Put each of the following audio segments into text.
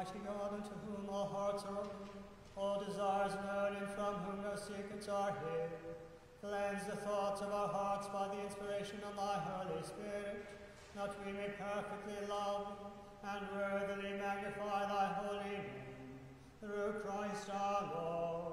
Almighty God, unto whom all hearts are open, all desires known, and from whom no secrets are hid, cleanse the thoughts of our hearts by the inspiration of thy Holy Spirit, that we may perfectly love and worthily magnify thy holy name, through Christ our Lord.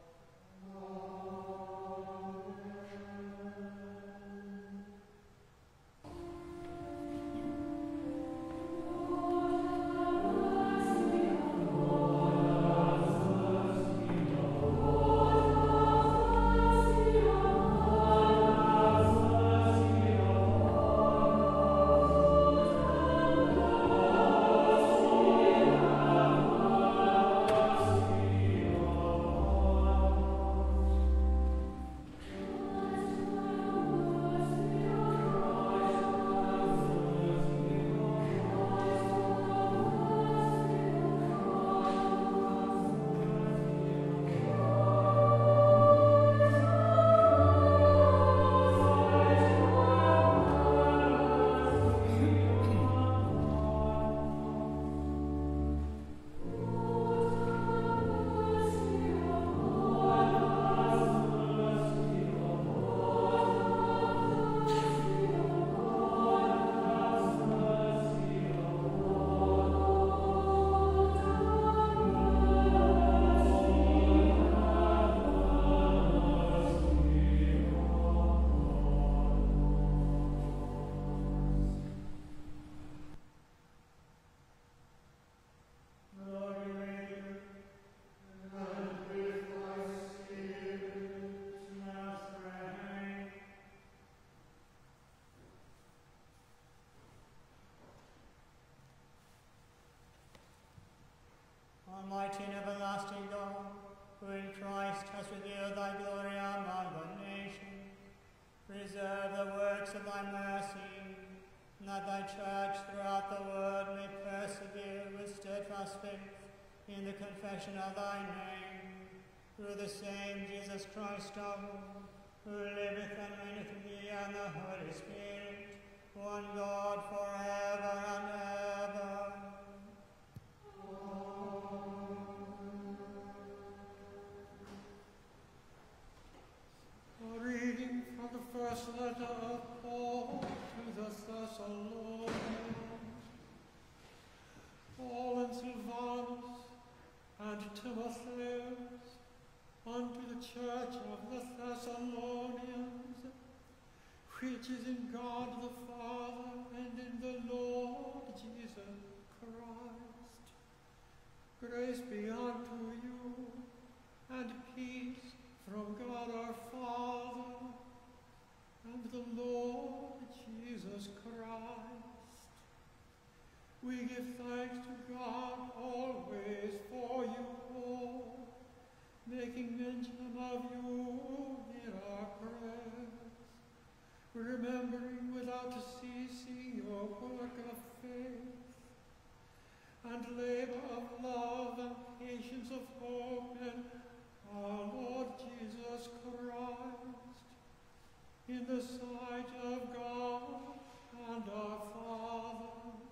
Almighty and everlasting God, who in Christ has revealed thy glory among the nations, preserve the works of thy mercy, and that thy church throughout the world may persevere with steadfast faith in the confession of thy name, through the same Jesus Christ our Lord, who liveth and reigneth with thee and the Holy Spirit, one God forever and ever. A reading from the first letter of Paul to the Thessalonians. Paul and Silvanus and Timotheus, unto the church of the Thessalonians, which is in God the Father and in the Lord Jesus Christ. Grace be unto you, and peace from God our Father and the Lord Jesus Christ. We give thanks to God always for you all, making mention of you in our prayers, remembering without ceasing your work of faith and labor of love and patience of hope in our Lord Jesus Christ, in the sight of God and our Father,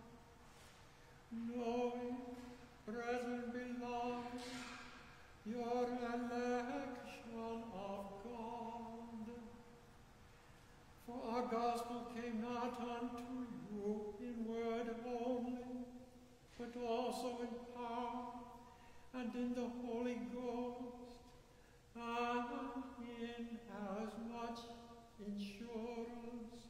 knowing, brethren beloved, your election of God. For our gospel came not unto you in word only, but also in power and in the Holy Ghost, and in as much insurance,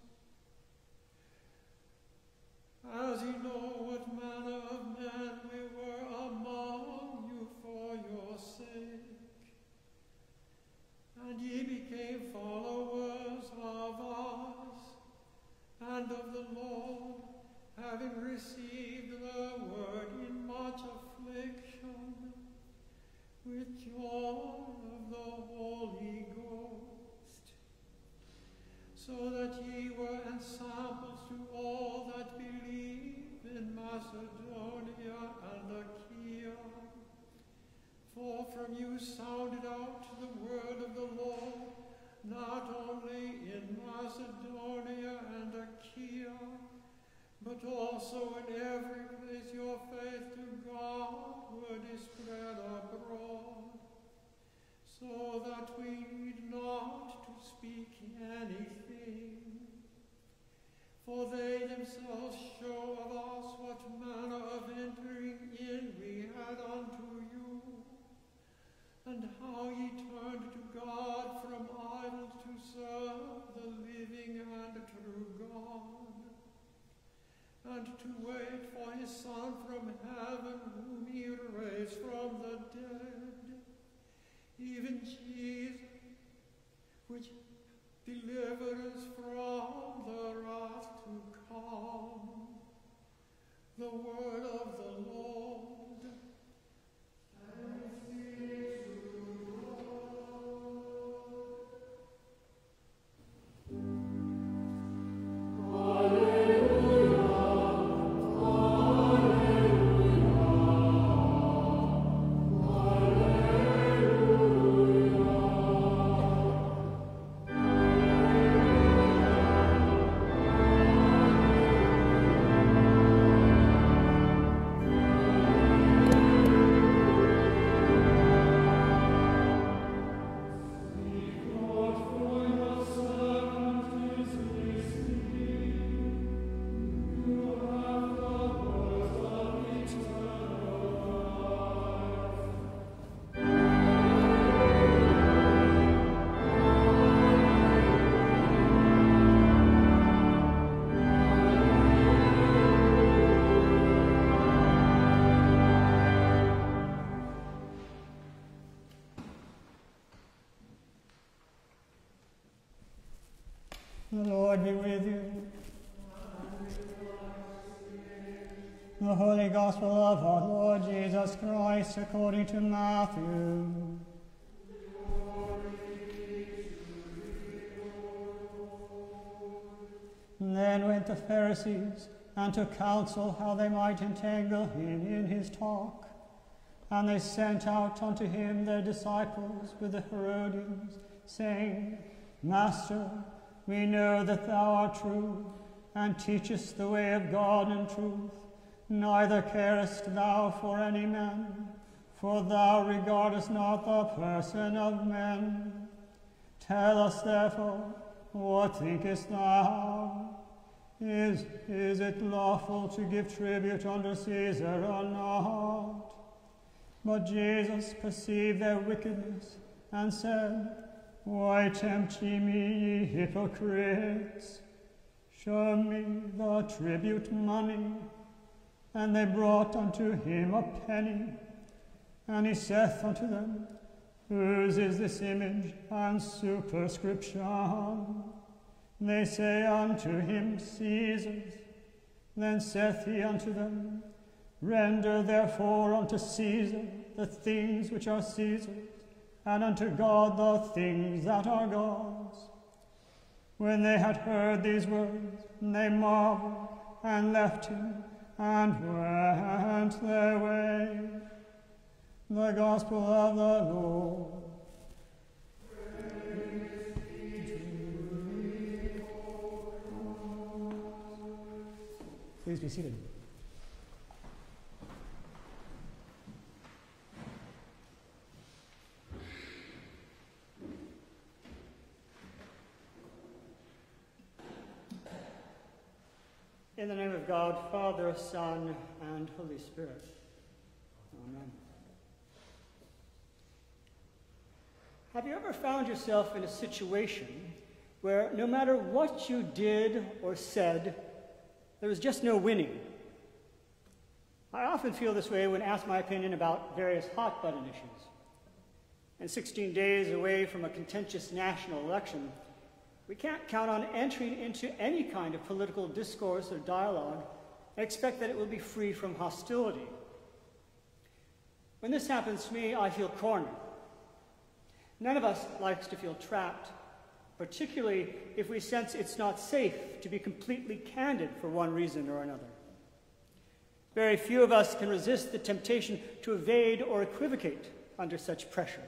as ye know what manner of men we were among you for your sake. And ye became followers of us and of the Lord, having received the word in much affliction, with joy of the Holy Ghost, so that ye were ensamples to all that believe in Macedonia and Achaia. For from you sounded out the word of the Lord, not only in Macedonia and Achaia, but also in every always your faith to God would be spread abroad, so that we need not to speak anything. For they themselves show of us what manner of entering in we had unto you, and how ye turned to God from idols to serve the living and true God, and to wait for his Son from heaven, whom he raised from the dead, even Jesus, which delivered us from the wrath to come. The word of the Lord. Thanks be to The Lord be with you. The Holy Gospel of our Lord Jesus Christ according to Matthew. Then went the Pharisees and took counsel how they might entangle him in his talk. And they sent out unto him their disciples with the Herodians, saying, Master, we know that thou art true, and teachest the way of God in truth, neither carest thou for any man, for thou regardest not the person of men. Tell us therefore, what thinkest thou? Is it lawful to give tribute unto Caesar or not? But Jesus perceived their wickedness, and said, Why tempt ye me, ye hypocrites? Show me the tribute money. And they brought unto him a penny. And he saith unto them, Whose is this image and superscription? They say unto him, Caesar's. Then saith he unto them, Render therefore unto Caesar the things which are Caesar's, and unto God the things that are God's. When they had heard these words, they marveled, and left him, and went their way. The Gospel of the Lord. Please be seated. In the name of God, Father, Son, and Holy Spirit. Amen. Have you ever found yourself in a situation where no matter what you did or said, there was just no winning? I often feel this way when asked my opinion about various hot-button issues. And 16 days away from a contentious national election, we can't count on entering into any kind of political discourse or dialogue and expect that it will be free from hostility. When this happens to me, I feel cornered. None of us likes to feel trapped, particularly if we sense it's not safe to be completely candid for one reason or another. Very few of us can resist the temptation to evade or equivocate under such pressures.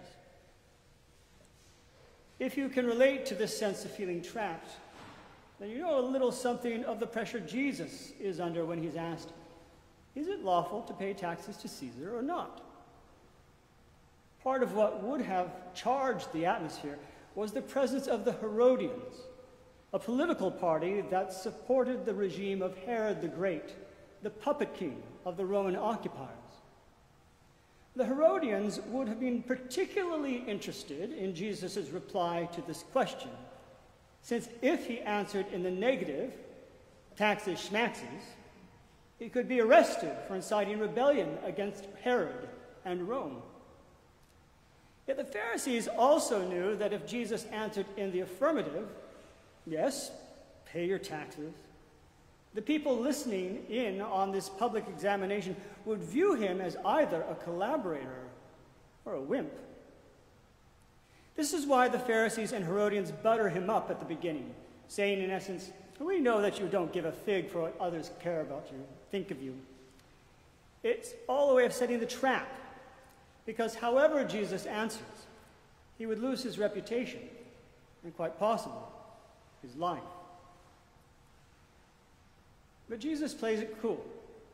If you can relate to this sense of feeling trapped, then you know a little something of the pressure Jesus is under when he's asked, is it lawful to pay taxes to Caesar or not? Part of what would have charged the atmosphere was the presence of the Herodians, a political party that supported the regime of Herod the Great, the puppet king of the Roman occupiers. The Herodians would have been particularly interested in Jesus' reply to this question, since if he answered in the negative, taxes schmaxes, he could be arrested for inciting rebellion against Herod and Rome. Yet the Pharisees also knew that if Jesus answered in the affirmative, yes, pay your taxes, the people listening in on this public examination would view him as either a collaborator or a wimp. This is why the Pharisees and Herodians butter him up at the beginning, saying in essence, we know that you don't give a fig for what others care about you, think of you. It's all a way of setting the trap, because however Jesus answers, he would lose his reputation and quite possibly his life. But Jesus plays it cool.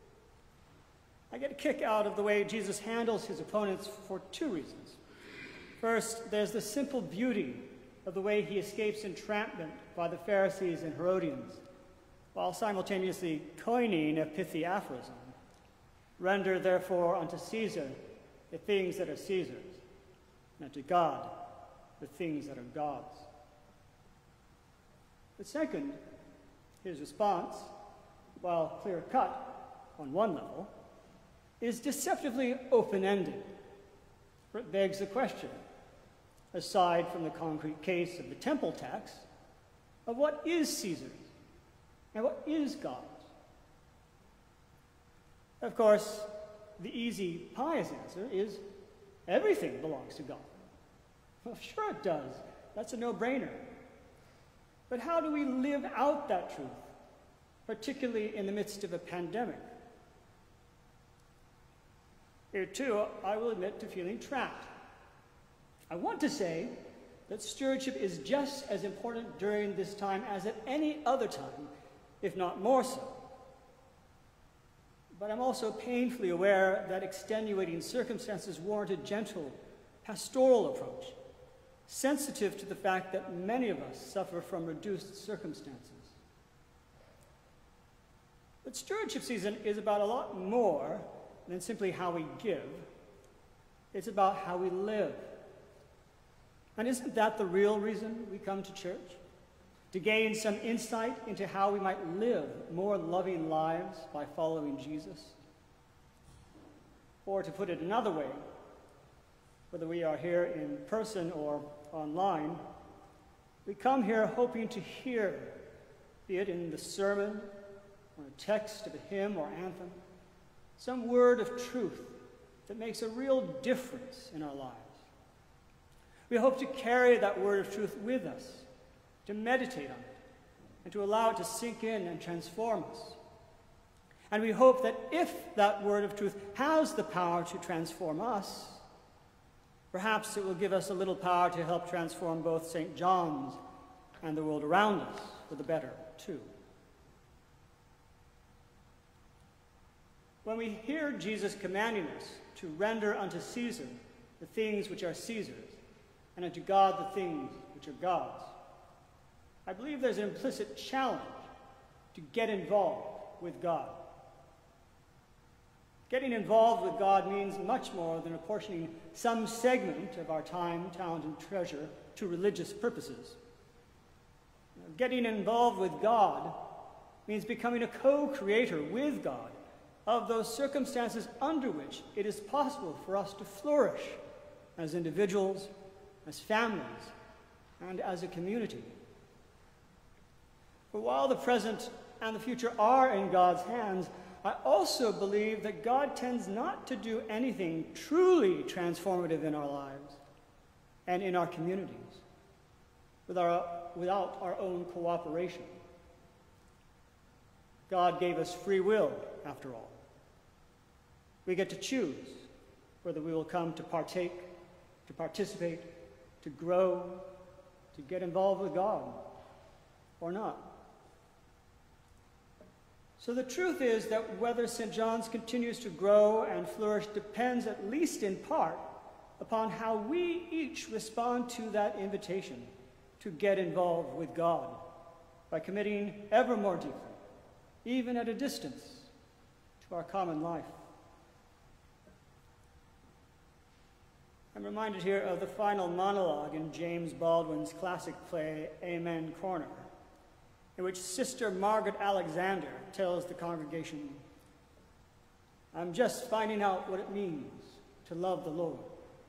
I get a kick out of the way Jesus handles his opponents for two reasons. First, there's the simple beauty of the way he escapes entrapment by the Pharisees and Herodians, while simultaneously coining a pithy aphorism. Render therefore unto Caesar the things that are Caesar's, and unto God the things that are God's. But second, his response, while clear-cut on one level, is deceptively open-ended. For it begs the question, aside from the concrete case of the temple tax, of what is Caesar's and what is God's. Of course, the easy, pious answer is everything belongs to God. Well, sure it does. That's a no-brainer. But how do we live out that truth, particularly in the midst of a pandemic? Here, too, I will admit to feeling trapped. I want to say that stewardship is just as important during this time as at any other time, if not more so. But I'm also painfully aware that extenuating circumstances warrant a gentle, pastoral approach, sensitive to the fact that many of us suffer from reduced circumstances. But stewardship season is about a lot more than simply how we give. It's about how we live. And isn't that the real reason we come to church? To gain some insight into how we might live more loving lives by following Jesus? Or to put it another way, whether we are here in person or online, we come here hoping to hear, be it in the sermon or a text of a hymn or anthem, some word of truth that makes a real difference in our lives. We hope to carry that word of truth with us, to meditate on it, and to allow it to sink in and transform us. And we hope that if that word of truth has the power to transform us, perhaps it will give us a little power to help transform both St. John's and the world around us for the better, too. When we hear Jesus commanding us to render unto Caesar the things which are Caesar's, and unto God the things which are God's, I believe there's an implicit challenge to get involved with God. Getting involved with God means much more than apportioning some segment of our time, talent, and treasure to religious purposes. Getting involved with God means becoming a co-creator with God of those circumstances under which it is possible for us to flourish as individuals, as families, and as a community. For while the present and the future are in God's hands, I also believe that God tends not to do anything truly transformative in our lives and in our communities without our own cooperation. God gave us free will, after all. We get to choose whether we will come to partake, to participate, to grow, to get involved with God, or not. So the truth is that whether St. John's continues to grow and flourish depends, at least in part, upon how we each respond to that invitation to get involved with God by committing ever more deeply, even at a distance, to our common life. I'm reminded here of the final monologue in James Baldwin's classic play, Amen Corner, in which Sister Margaret Alexander tells the congregation, "I'm just finding out what it means to love the Lord.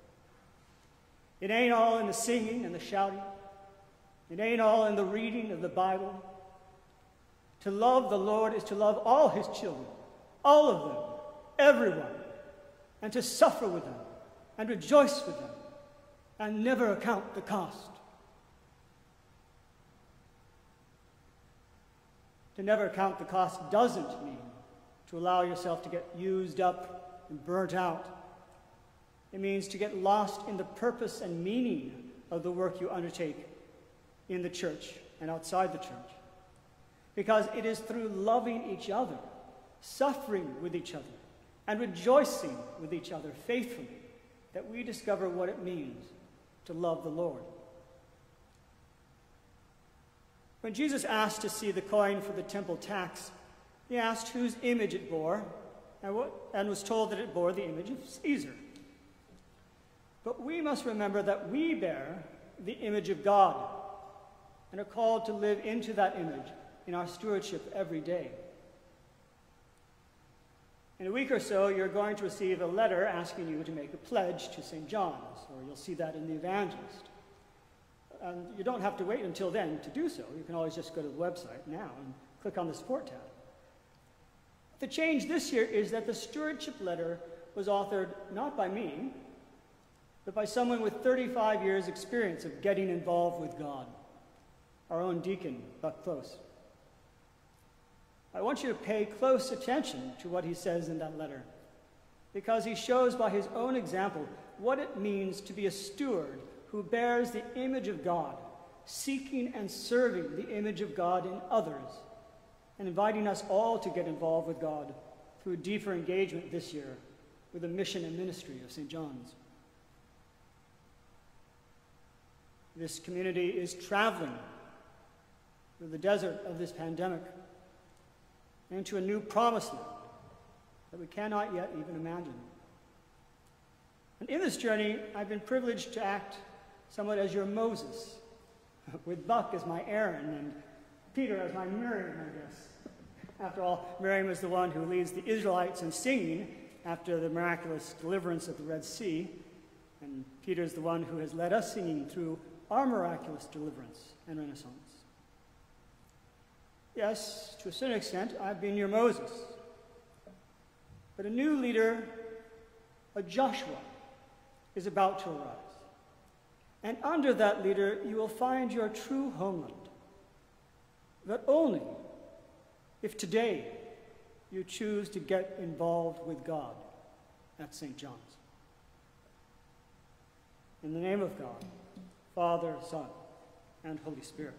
It ain't all in the singing and the shouting. It ain't all in the reading of the Bible. To love the Lord is to love all his children, all of them, everyone, and to suffer with them and rejoice with them and never account the cost." To never count the cost doesn't mean to allow yourself to get used up and burnt out. It means to get lost in the purpose and meaning of the work you undertake in the church and outside the church. Because it is through loving each other, suffering with each other, and rejoicing with each other faithfully that we discover what it means to love the Lord. When Jesus asked to see the coin for the temple tax, he asked whose image it bore, and was told that it bore the image of Caesar. But we must remember that we bear the image of God and are called to live into that image in our stewardship every day. In a week or so, you're going to receive a letter asking you to make a pledge to St. John's, or you'll see that in the Evangelist. And you don't have to wait until then to do so. You can always just go to the website now and click on the support tab. The change this year is that the stewardship letter was authored not by me, but by someone with 35 years' experience of getting involved with God, our own deacon, Buck Close. I want you to pay close attention to what he says in that letter, because he shows by his own example what it means to be a steward who bears the image of God, seeking and serving the image of God in others, and inviting us all to get involved with God through deeper engagement this year with the mission and ministry of St. John's. This community is traveling through the desert of this pandemic into a new promised land that we cannot yet even imagine. And in this journey, I've been privileged to act somewhat as your Moses, with Buck as my Aaron and Peter as my Miriam, I guess. After all, Miriam is the one who leads the Israelites in singing after the miraculous deliverance of the Red Sea, and Peter is the one who has led us singing through our miraculous deliverance and renaissance. Yes, to a certain extent, I've been your Moses. But a new leader, a Joshua, is about to arise. And under that leader, you will find your true homeland. But only if today you choose to get involved with God at St. John's. In the name of God, Father, Son, and Holy Spirit.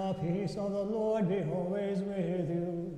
The peace of the Lord be always with you.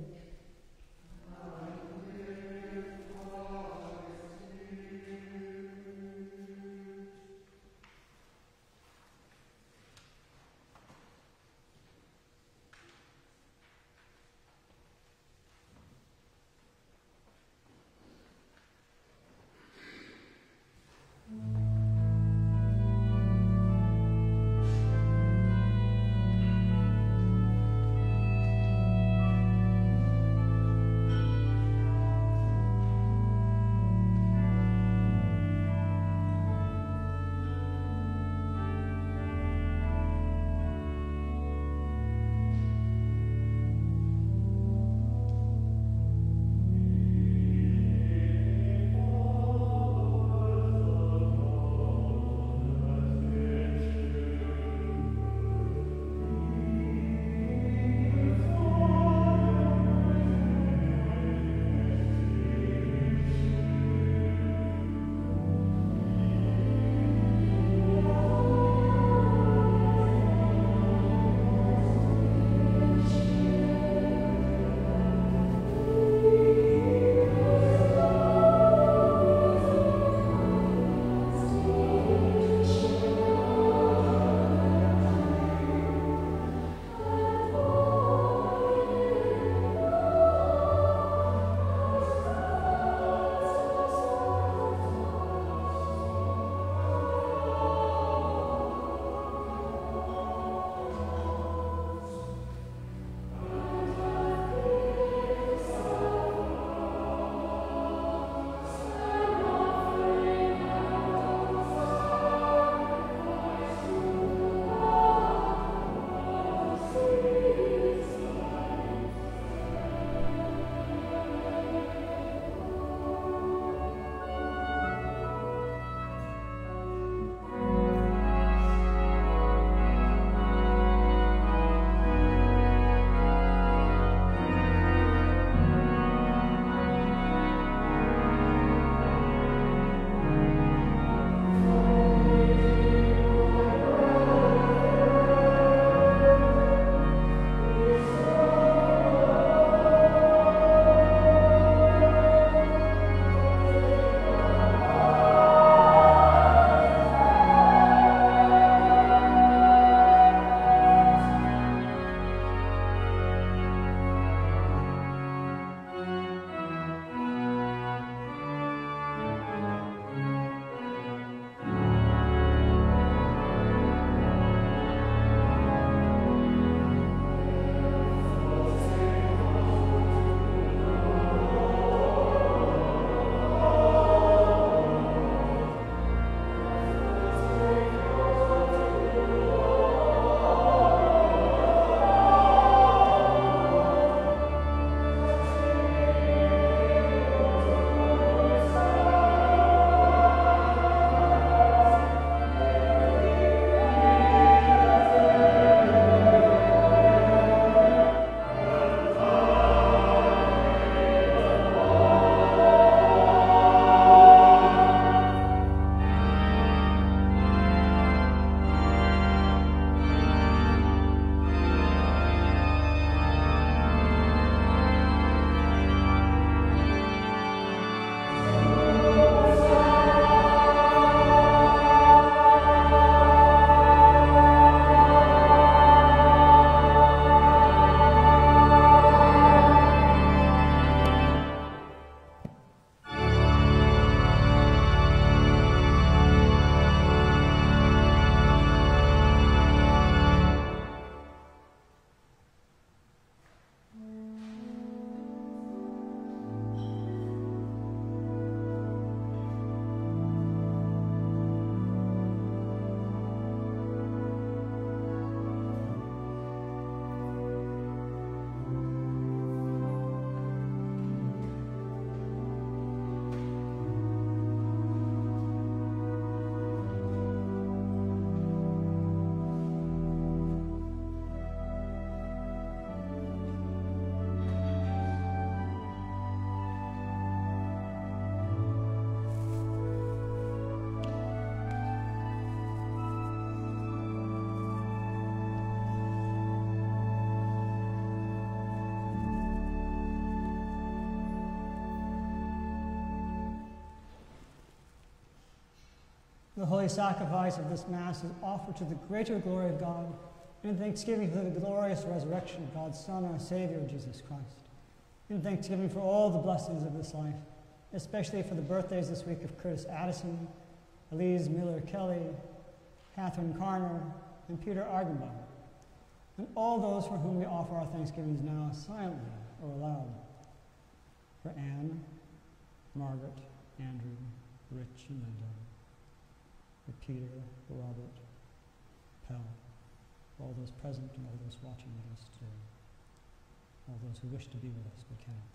The holy sacrifice of this Mass is offered to the greater glory of God in thanksgiving for the glorious resurrection of God's Son, our Savior, Jesus Christ. In thanksgiving for all the blessings of this life, especially for the birthdays this week of Curtis Addison, Elise Miller-Kelly, Catherine Carner, and Peter Argenbaum, and all those for whom we offer our thanksgivings now silently or aloud. For Anne, Margaret, Andrew, Rich, and Linda, for Peter, Robert, Pell, all those present and all those watching with us today, all those who wish to be with us but cannot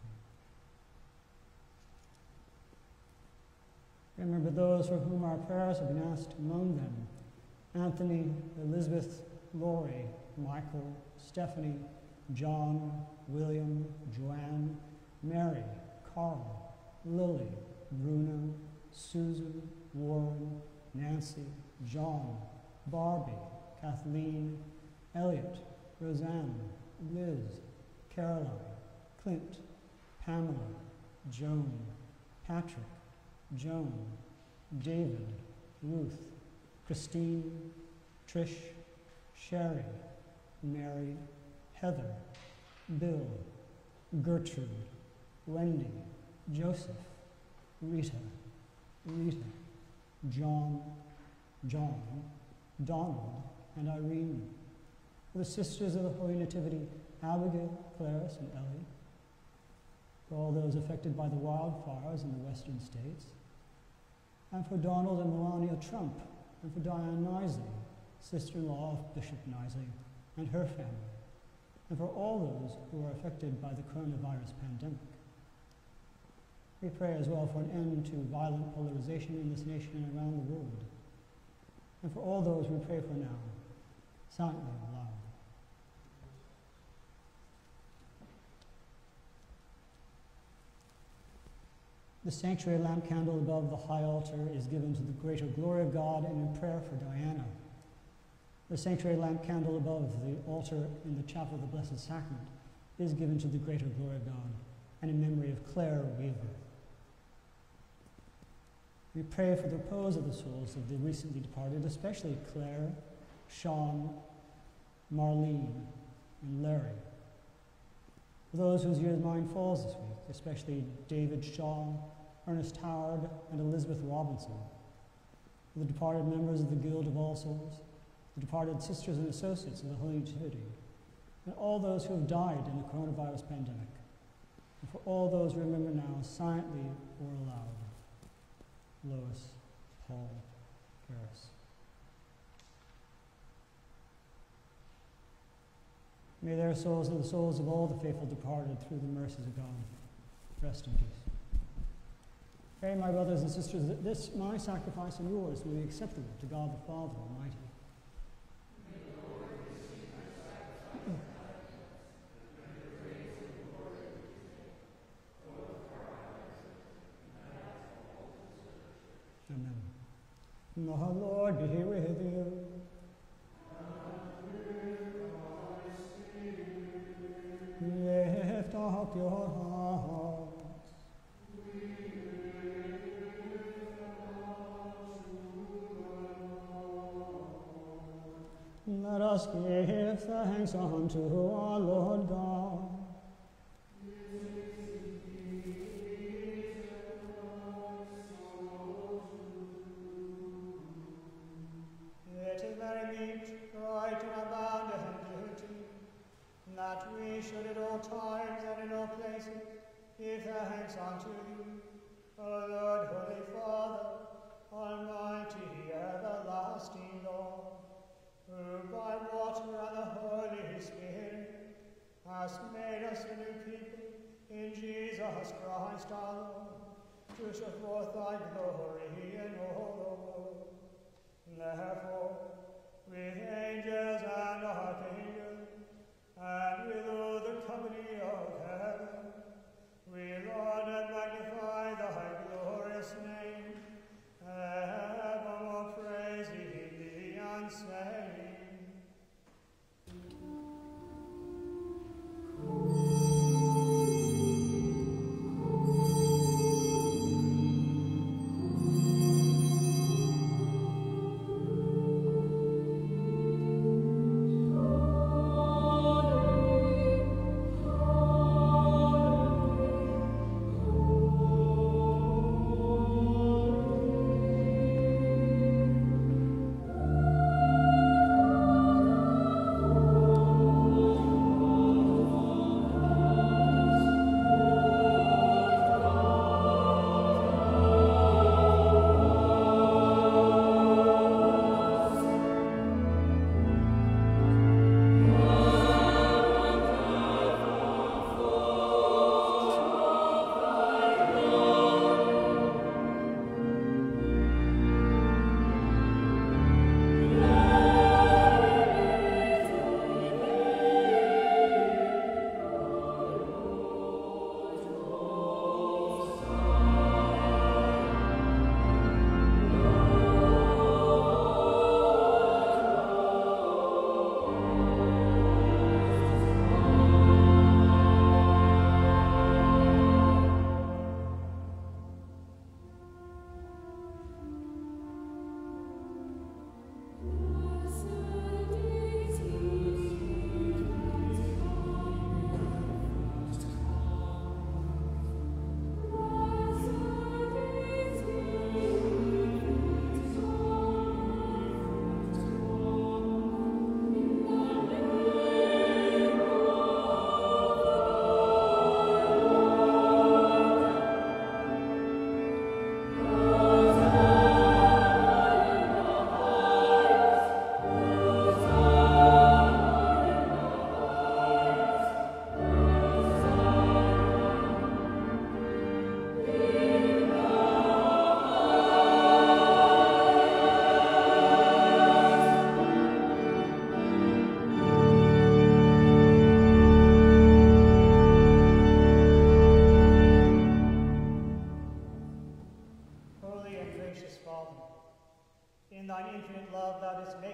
be. Remember those for whom our prayers have been asked, among them Anthony, Elizabeth, Lori, Michael, Stephanie, John, William, Joanne, Mary, Carl, Lily, Bruno, Susan, Warren, Nancy, John, Barbie, Kathleen, Elliot, Roseanne, Liz, Caroline, Clint, Pamela, Joan, Patrick, Joan, David, Ruth, Christine, Trish, Sherry, Mary, Heather, Bill, Gertrude, Wendy, Joseph, Rita, John, Donald, and Irene. For the sisters of the Holy Nativity, Abigail, Clarice, and Ellie. For all those affected by the wildfires in the western states. And for Donald and Melania Trump, and for Diane Knisley, sister-in-law of Bishop Knisley, and her family. And for all those who are affected by the coronavirus pandemic. We pray as well for an end to violent polarization in this nation and around the world. And for all those we pray for now, silently and aloud. The sanctuary lamp candle above the high altar is given to the greater glory of God and in prayer for Diana. The sanctuary lamp candle above the altar in the chapel of the Blessed Sacrament is given to the greater glory of God and in memory of Claire Weaver. We pray for the repose of the souls of the recently departed, especially Claire, Sean, Marlene, and Larry. For those whose year's mind falls this week, especially David Shaw, Ernest Howard, and Elizabeth Robinson. For the departed members of the Guild of All Souls, the departed sisters and associates of the Holy Nativity, and all those who have died in the coronavirus pandemic. And for all those we remember now, silently or aloud. Lois, Paul, Harris. May their souls and the souls of all the faithful departed through the mercies of God rest in peace. Pray, my brothers and sisters, that this, my sacrifice and yours, may be acceptable to God the Father Almighty. Amen. The Lord be with you. Lift up your hearts. Let us give thanks unto our Lord God. It is very meet, right and abundant duty, that we should at all times and in all places give thanks unto you, O Lord, Holy Father, Almighty, everlasting Lord, who by water and the Holy Spirit hast made us a new people in Jesus Christ our Lord, to show forth thy glory in all the world. Therefore, with angels and archangels, and with all the company of heaven, we laud and magnify thy glorious name, evermore praising thee and saying,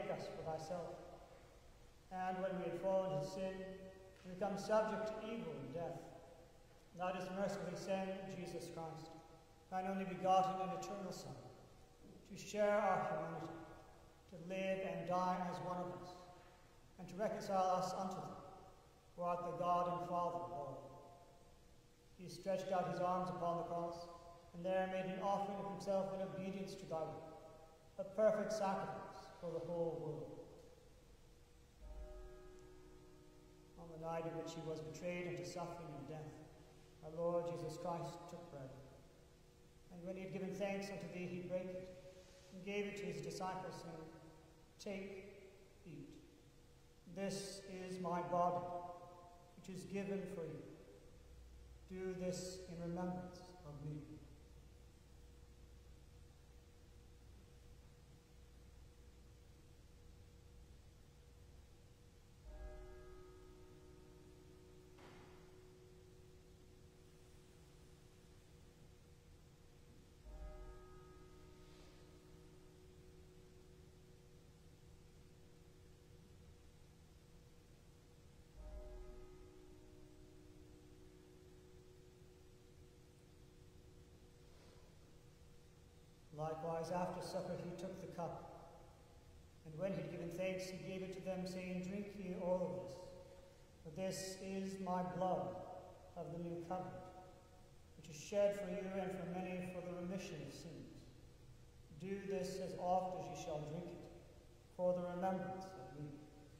take us for thyself. And when we had fallen into sin, we become subject to evil and death, thou didst mercifully send Jesus Christ, thine only begotten and eternal Son, to share our humanity, to live and die as one of us, and to reconcile us unto thee, who art the God and Father of all. He stretched out his arms upon the cross, and there made an offering of himself in obedience to thy will, a perfect sacrifice for the whole world. On the night in which he was betrayed into suffering and death, our Lord Jesus Christ took bread. And when he had given thanks unto thee, he brake it, and gave it to his disciples, saying, Take, eat. This is my body, which is given for you. Do this in remembrance of me. Likewise, after supper, he took the cup, and when he had given thanks, he gave it to them, saying, Drink ye all of this, for this is my blood of the new covenant, which is shed for you and for many for the remission of sins. Do this as oft as ye shall drink it, for the remembrance of me.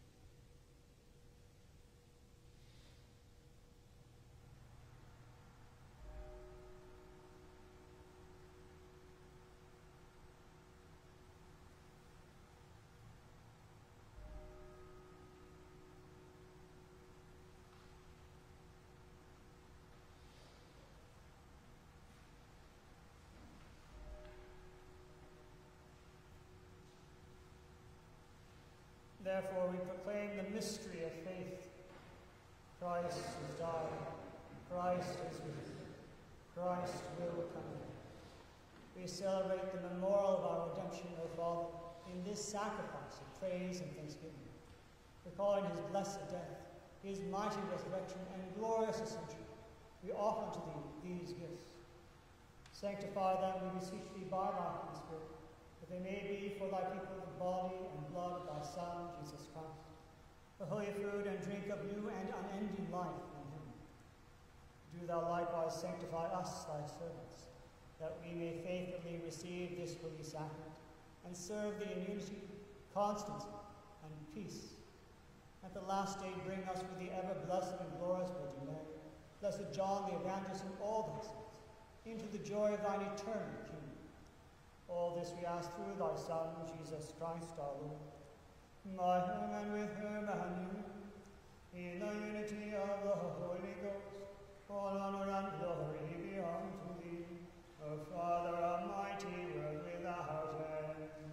Therefore, we proclaim the mystery of faith. Christ has died. Christ is risen. Christ will come again. We celebrate the memorial of our redemption, O Father, in this sacrifice of praise and thanksgiving, recalling his blessed death, his mighty resurrection, and glorious ascension. We offer to thee these gifts. Sanctify them, we beseech thee, by thy Holy Spirit, that they may be for thy people the body and blood of thy Son, Jesus Christ, the holy food and drink of new and unending life in him. Do thou likewise sanctify us, thy servants, that we may faithfully receive this holy sacrament and serve thee in unity, constancy, and peace. At the last day bring us with the ever-blessed and glorious Virgin Mary, blessed John the Evangelist, and all thy saints, into the joy of thine eternal kingdom. All this we ask through thy Son, Jesus Christ our Lord, by whom and with whom and in the unity of the Holy Ghost, all honor and glory be unto thee, O Father Almighty, world without end.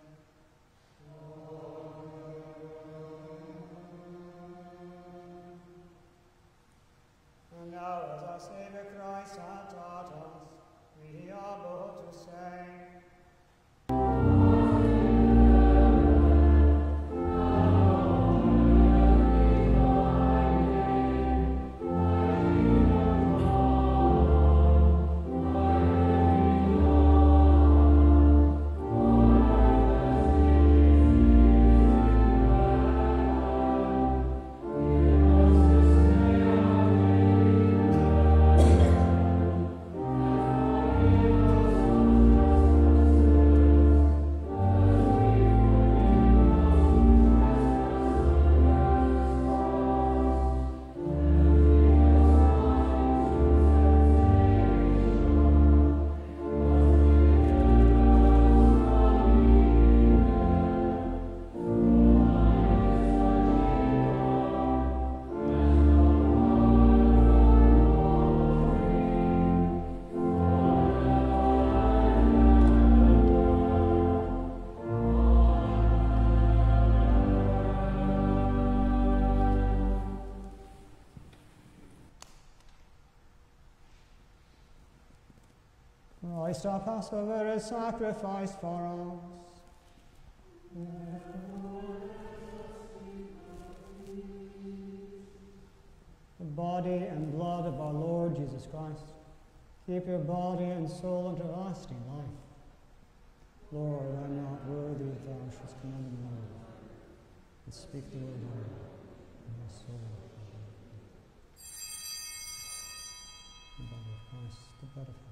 And now, as our Saviour Christ hath taught us, we are bold to say, Christ our Passover is sacrificed for us. the body and blood of our Lord Jesus Christ, keep your body and soul unto lasting life. Lord, I am not worthy that thou shouldst come under my roof, and speak the word only, and my soul will follow thee. The body of Christ, the blood of heaven.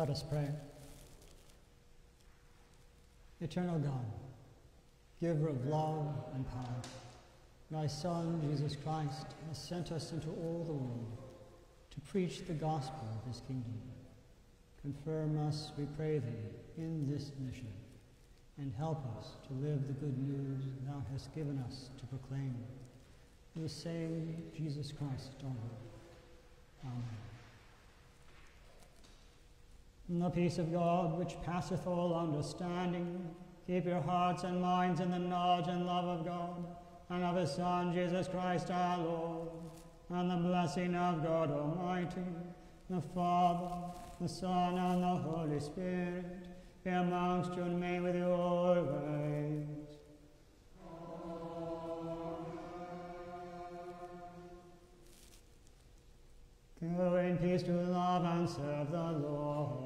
Let us pray. Eternal God, giver of love and power, thy Son, Jesus Christ, has sent us into all the world to preach the gospel of his kingdom. Confirm us, we pray thee, in this mission, and help us to live the good news thou hast given us to proclaim. Through the same Jesus Christ our Lord. Amen. And the peace of God, which passeth all understanding, keep your hearts and minds in the knowledge and love of God, and of his Son, Jesus Christ our Lord. And the blessing of God Almighty, the Father, the Son, and the Holy Spirit, be amongst you and remain with you always. Go in peace to love and serve the Lord.